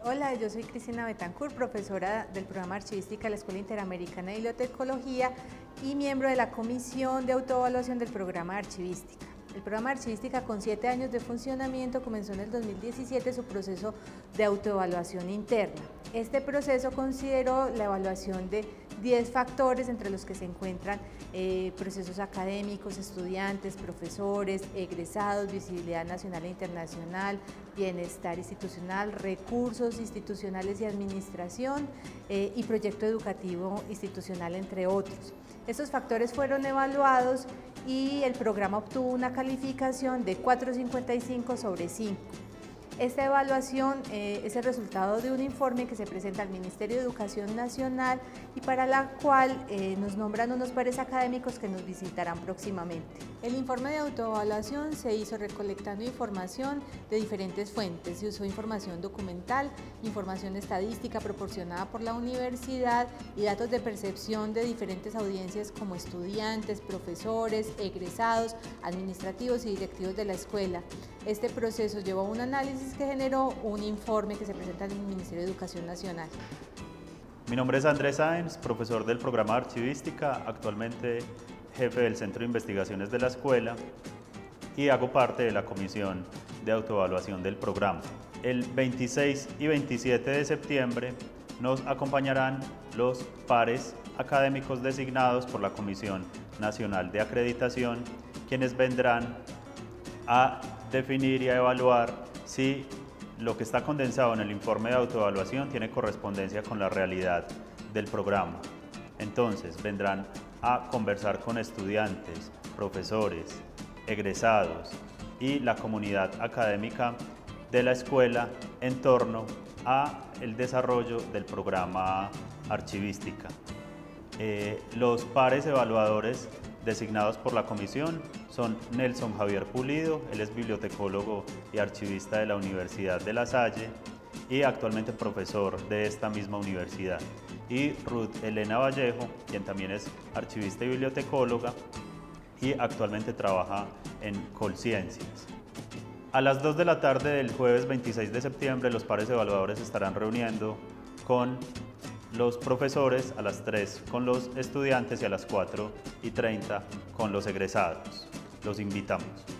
Hola, yo soy Cristina Betancourt, profesora del programa Archivística de la Escuela Interamericana de Bibliotecología y miembro de la Comisión de Autoevaluación del programa de Archivística. El programa de Archivística, con 7 años de funcionamiento, comenzó en el 2017 su proceso de autoevaluación interna. Este proceso consideró la evaluación de 10 factores, entre los que se encuentran procesos académicos, estudiantes, profesores, egresados, visibilidad nacional e internacional, bienestar institucional, recursos institucionales y administración y proyecto educativo institucional, entre otros. Estos factores fueron evaluados y el programa obtuvo una calificación de 4.55 sobre 5. Esta evaluación es el resultado de un informe que se presenta al Ministerio de Educación Nacional y para la cual nos nombran unos pares académicos que nos visitarán próximamente. El informe de autoevaluación se hizo recolectando información de diferentes fuentes. Se usó información documental, información estadística proporcionada por la universidad y datos de percepción de diferentes audiencias como estudiantes, profesores, egresados, administrativos y directivos de la escuela. Este proceso llevó a un análisis que generó un informe que se presenta en el Ministerio de Educación Nacional. Mi nombre es Andrés Sáenz, profesor del programa de Archivística, actualmente jefe del Centro de Investigaciones de la escuela y hago parte de la Comisión de Autoevaluación del programa. El 26 y 27 de septiembre nos acompañarán los pares académicos designados por la Comisión Nacional de Acreditación, quienes vendrán a definir y a evaluar si lo que está condensado en el informe de autoevaluación tiene correspondencia con la realidad del programa. Entonces vendrán a conversar con estudiantes, profesores, egresados y la comunidad académica de la escuela en torno a el desarrollo del programa Archivística. Los pares evaluadores designados por la comisión son Nelson Javier Pulido, él es bibliotecólogo y archivista de la Universidad de La Salle y actualmente profesor de esta misma universidad, y Ruth Elena Vallejo, quien también es archivista y bibliotecóloga y actualmente trabaja en Colciencias. A las 2 de la tarde del jueves 26 de septiembre los pares evaluadores estarán reuniendo con los profesores, a las 3 con los estudiantes y a las 4:30 con los egresados. Los invitamos.